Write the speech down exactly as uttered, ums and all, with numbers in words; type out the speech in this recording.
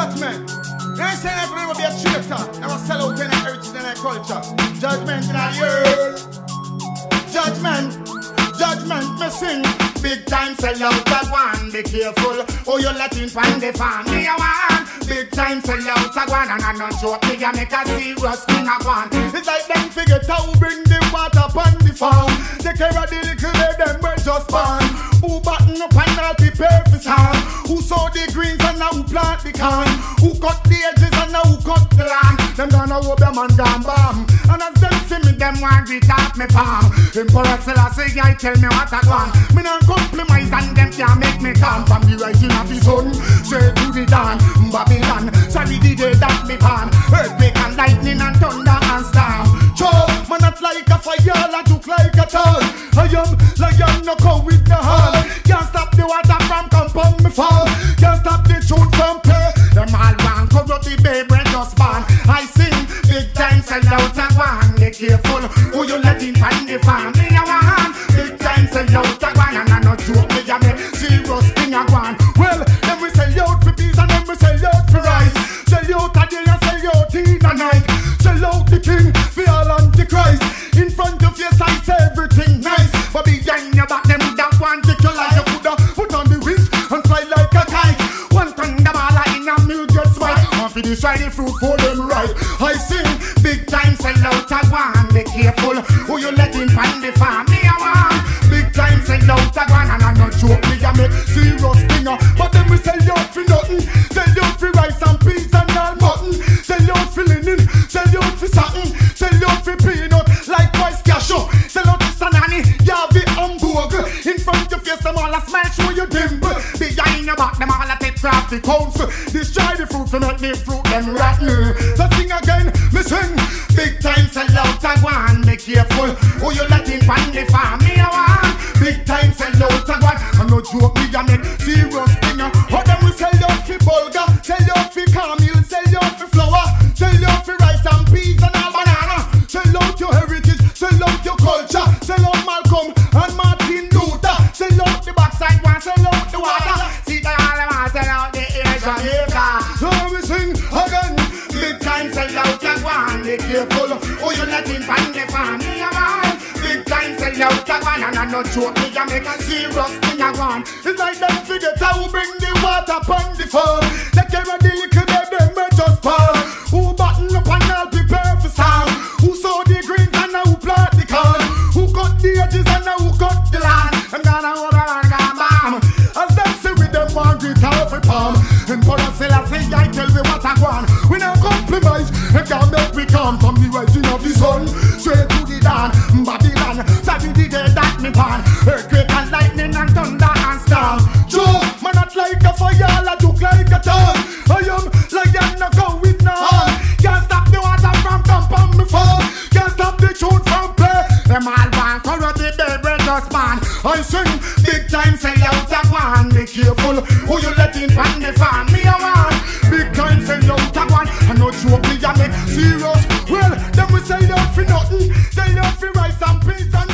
Judgment. They say that we will be a traitor. Never sell out any heritage and any culture. Judgment in the earth. Judgment. Judgment, me sing. Big time sell out a one. Be careful who you let in find the farm. Me a one. Big time sell out a one. And I not joke, me a make a serious thing a one. It's like them figure how bring the water upon the farm. Take care of the little baby, them we just born. Who button up and all prepare for sound. Who sow the greens and now who plant the corn. Who cut the edges and now who cut the land. Them gonna hope them and gone bomb. And as them see me, them want to off me palm. Emperor Selassie, I tell me what I want. Me not compromise and them can't make me calm. From the rising of the sun, straight to the dawn. Babylon, sorry the day that me born. Earthquake and lightning and thunder and storm. Joe, man not like a fire, I look like a town. I am like I'm no go with the hall. Can't stop the water from come on me fall. Can't stop the truth from play. Them all want corrupt the baby just born. I sing big time sell out a one. Be careful who you let in find the farm. Me a one. Big time sell out a one. And I no joke me a make serious thing a one. Well, then we sell out for peace and then we sell out for rice. Sell out a day and sell out in a night. Sell out the king for all antichrist. In front of your sight everything nice. But behind your back them that one take you like a Buddha. Put on the wings and fly like a kite. One thunderball in a mill gets white. And for the shiny fruit for them right. I sing big time sell out a one. Be careful who you let in find the farm. Me a one. Big time sell out a one. And I no joke me a make serious thinger. But then we sell out for nothing. Sell out for rice and peas and all mutton. Sell out for linen. Sell out for satin. Sell out for peanut. Likewise cashew. Sell out for sanani. Yavi hamburger. In front of your some all a smile show you dimple. Behind your back them all a take crafty cones. Destroy the fruit for make the fruit them rotten. So sing again, me sing. Big time sell out a one. Be careful who you let in find the farm. Me a one. Big time sell out a one. I no joke me a make serious thing. How them we sell out for bulgur, sell out for cornmeal, sell out for flour, sell out for rice and peas and all banana. Sell out your heritage, sell out your culture, sell out Malcolm and Martin Luther. Sell out the backside one, sell out the water. See the all them all sell out the Asian Jamaica. So we sing again. Big time sell out a one. Be careful who you let in find the farm. Me a man. Big time sell out a one. And I no joke me a make a serious thing a one. It's like them forget how bring the water upon the farm. Take care of the little baby them we just fall. Who button up and all prepare for sound. Who sow the greens and who plant the corn. Who cut the edges and who cut the land. I'm gonna hold a man and bam. As them say with them one great half a palm. And for us I say I tell me what I want. We don't compromise and can't make we come from the rising of the sun. Straight to the dawn, Babylon. Sorry the day that me born. Earthquake and lightning and thunder and storm. Joe, man not like a fire, I look like a town. I am like I'm not go with no harm. Can't stop the water from come on me fall. Can't stop the truth from play. Them all want corrupt the baby just man. I sing big time sell out a one. Be careful who you let in find the farm. Me a one. Big time sell out a one. I no joke me a make serious. Well, them we sell out for nothing. Sell out for rice and peas and